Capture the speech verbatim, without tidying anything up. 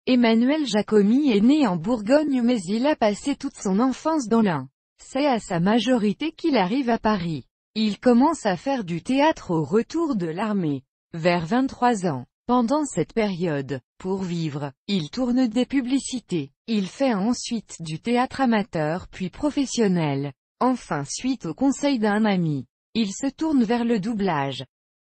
Emmanuel Jacomy est né en Bourgogne mais il a passé toute son enfance dans l'Ain. C'est à sa majorité qu'il arrive à Paris. Il commence à faire du théâtre au retour de l'armée, vers vingt-trois ans. Pendant cette période, pour vivre, il tourne des publicités. Il fait ensuite du théâtre amateur puis professionnel. Enfin, suite au conseil d'un ami, il se tourne vers le doublage.